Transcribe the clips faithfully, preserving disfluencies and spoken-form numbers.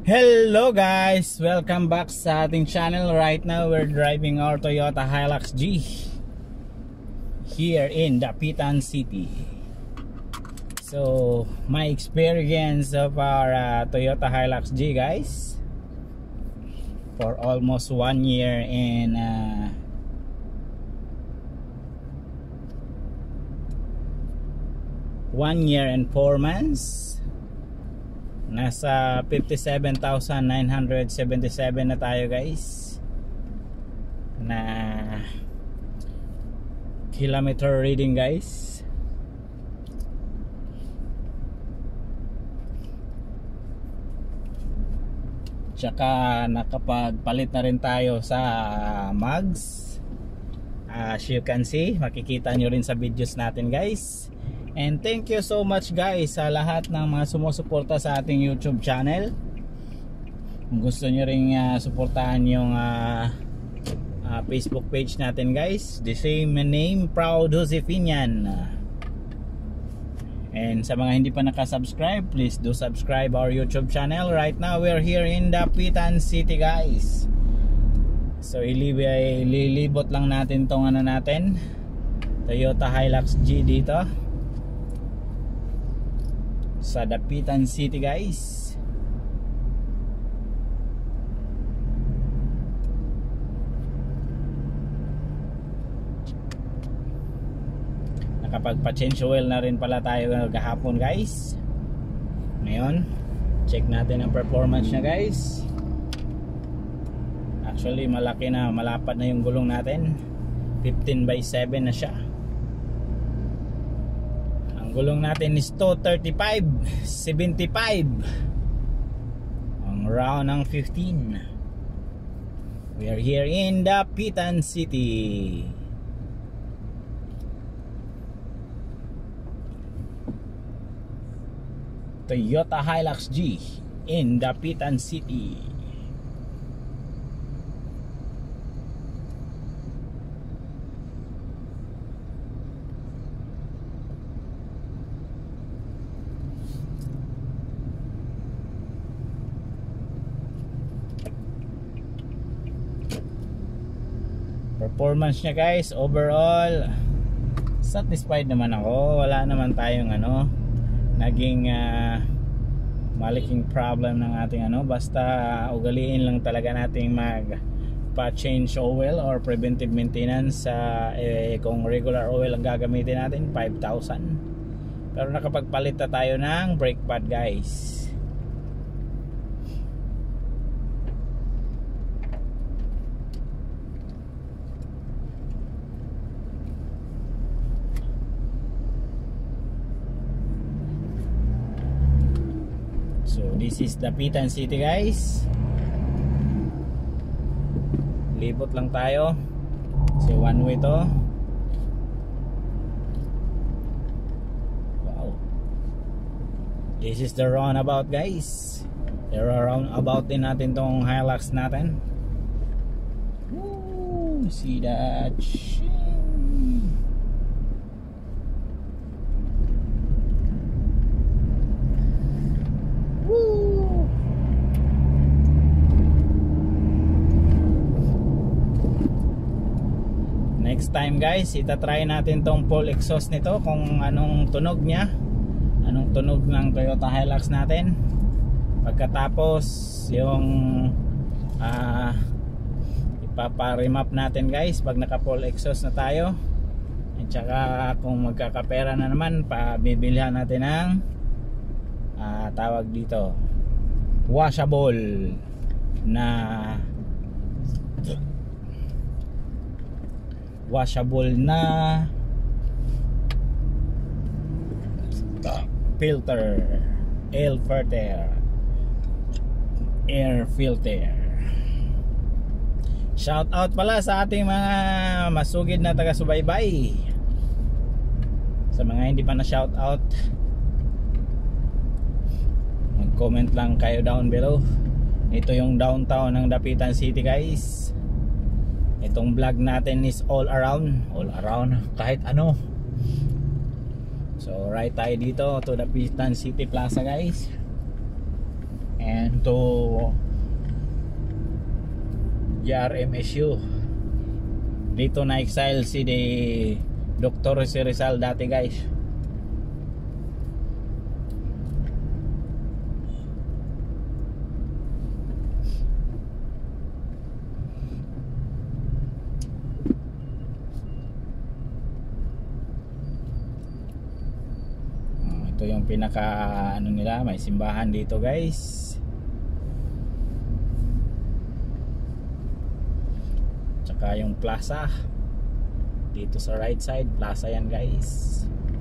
Hello guys! Welcome back sa ating channel. Right now we're driving our Toyota Hilux G here in Dapitan City. So my experience of our uh, Toyota Hilux G guys, for almost one year and uh, one year and four months, nasa fifty-seven thousand nine hundred seventy-seven na tayo guys na kilometer reading guys. Tsaka nakapagpalit na rin tayo sa mugs, as you can see, makikita nyo rin sa videos natin guys. And thank you so much guys sa lahat ng mga sumusuporta sa ating YouTube channel. Kung gusto nyo rin uh, suportahan yung uh, uh, Facebook page natin guys, the same name, Proud Josefinian. And sa mga hindi pa nakasubscribe, please do subscribe our YouTube channel. Right now we're here in Dapitan City guys. So ililibot lang natin tong ano natin, Toyota Hilux G dito sa Dapitan City guys. Nakapagpa-change oil na rin pala tayo kahapon guys. Ngayon check natin ang performance niya guys. Actually malaki na, malapad na yung gulong natin, fifteen by seven na siya. Gulong natin is two thirty-five seventy-five. Ang round ng fifteen. We are here in Dapitan City. Toyota Hilux G in Dapitan City. Performance niya guys, overall satisfied naman ako. Wala naman tayong ano naging uh, malaking problem ng ating ano, basta ugaliin lang talaga nating mag pa change oil or preventive maintenance. uh, eh, kung regular oil ang gagamitin natin five thousand, pero nakapagpalit na tayo ng brake pad guys. So this is Dapitan City guys. Libot lang tayo. So one way to. Wow. This is the roundabout guys. There are roundabout din natin tong Hilux natin. Woo, see that shit. Next time guys, itatry natin tong full exhaust nito, kung anong tunog niya, anong tunog ng Toyota Hilux natin. Pagkatapos yung uh, ipapa-remap natin guys pag naka full exhaust na tayo. At saka kung magkakapera na naman, pabibilhan natin ng uh, tawag dito, washable na washable na filter, air filter, air filter. Shout out pala sa ating mga masugid na taga-subaybay. Sa mga hindi pa na shout out, mag-comment lang kayo down below. Ito yung downtown ng Dapitan City guys. Itong vlog natin is all around, all around kahit ano. So right tayo dito to Dapitan City Plaza guys. and to G R M S U. Dito na exile si de Doctor Jose Rizal dati guys. Ito yung pinaka ano nila, may simbahan dito guys. Tsaka yung plaza dito sa right side, plaza yan guys.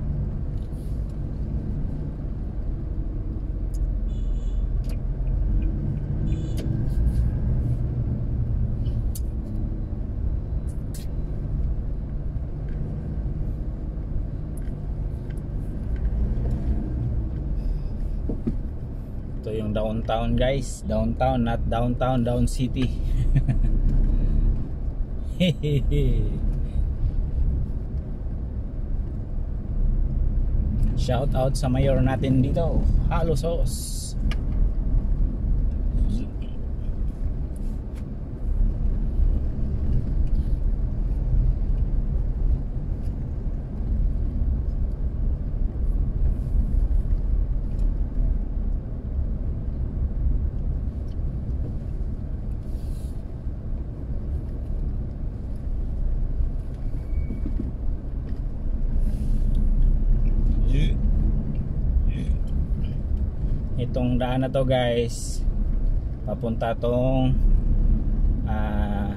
Ito yung downtown guys, downtown, not downtown, down city. Shout out sa mayor natin dito, Halo Sos. Itong daan na to guys, papunta tong uh,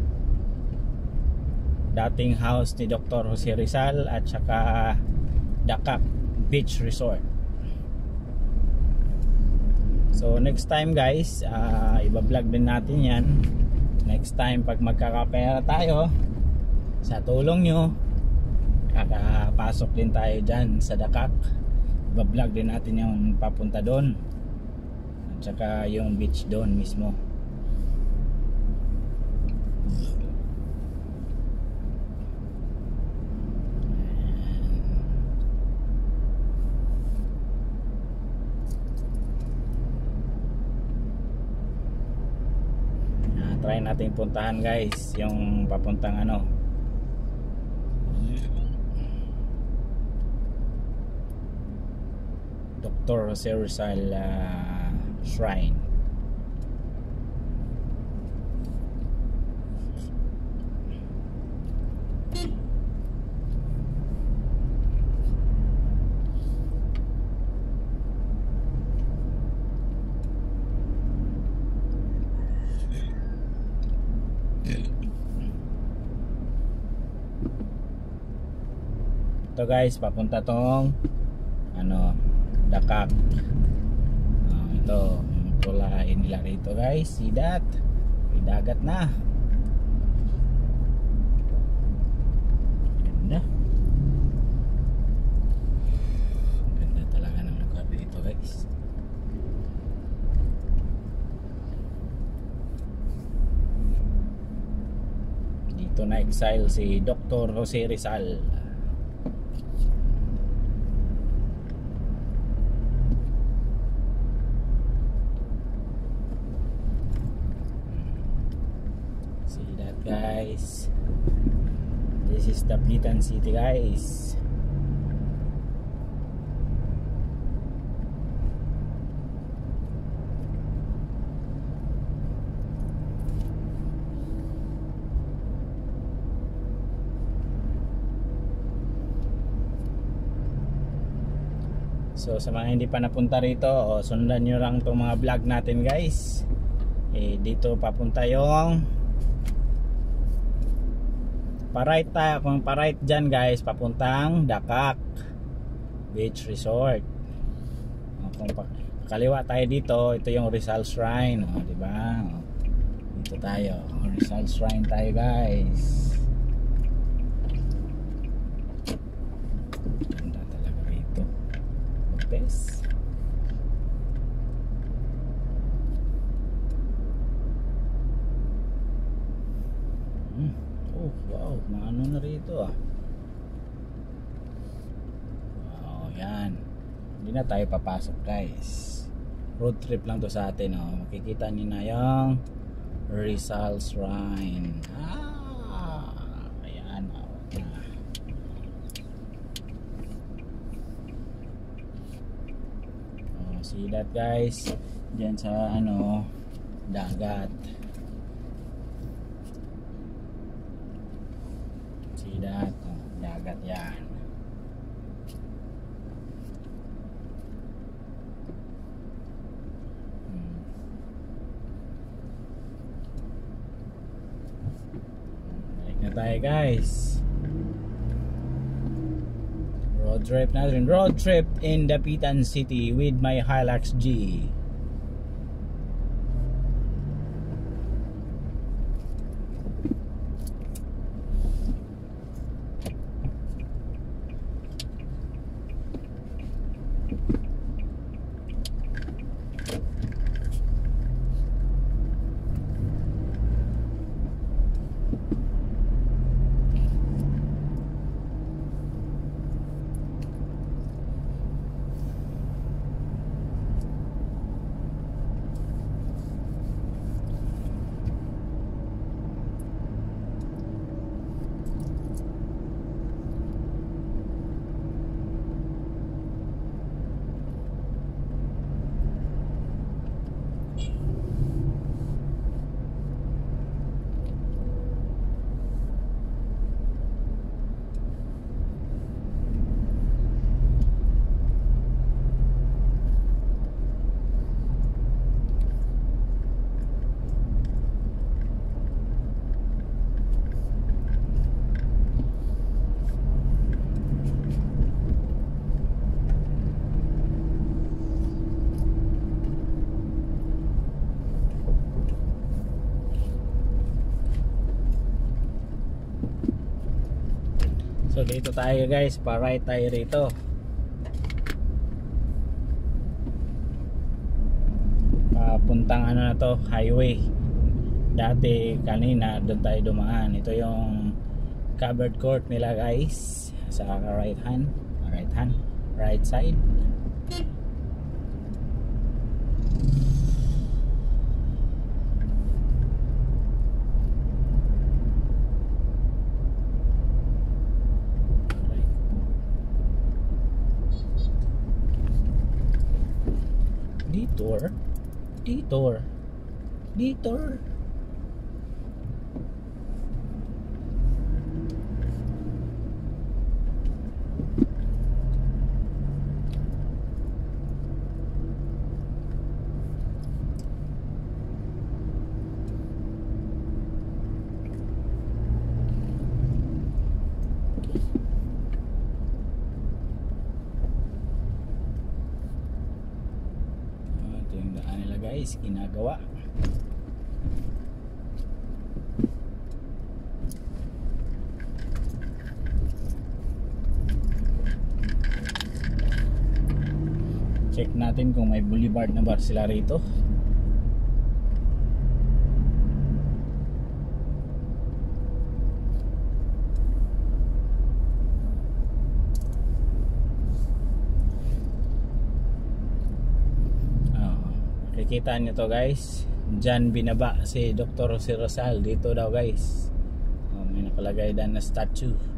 dating house ni Doctor Jose Rizal at saka Dakak Beach Resort. So next time guys, uh, iba-vlog din natin yan. Next time pag magkakapera tayo, sa tulong nyo, kakapasok din tayo dyan sa Dakak. Iba-vlog din natin yung papunta doon at saka yung beach doon mismo. Ah, try natin puntahan guys yung papuntang ano, Doctor Jose Rizal uh, Shrine. Ito guys, papunta tong ano, Dakak. Uh, ito yung tulain nila rito guys. See that? May dagat na. Ganda. Ganda talaga ng lugar dito guys. Dito na exile si Doctor Jose Rizal. Guys, this is the Dapitan City guys. So sa mga hindi pa napunta rito, o, sundan nyo lang itong mga vlog natin guys. Eh, dito papunta yung pa-right tayo. Kung pa-right dyan guys, papuntang Dakak Beach Resort. O, kung pa kaliwa tayo dito, ito yung Rizal Shrine. O, diba? O, dito tayo, Rizal Shrine tayo guys. Ganda talaga rito. Best. Hmm. Oh, wow, maano na rito ah. Wow, yan. Hindi na tayo papasok guys. road trip lang to sa atin, oh. Makikita niyo na yung Rizal Shrine. Ah, ayan, oh. Oh, see that guys, diyan sa ano, dagat. See that, oh, dagat yan. Na tayo guys, road trip natin, road trip in Dapitan City with my Hilux G. So dito tayo guys, pa-right tayo rito. Papuntang ano na to, highway. Dati kanina doon tayo dumaan. Ito yung covered court nila guys. Sa right hand, right hand, right side. Detour, detour, detour. Guys, ginagawa. Check natin kung may boulevard na ba sila rito. Kita nyo to guys, dyan binaba si Doctor Rizal dito daw guys. Oh, may nakalagay dan na statue.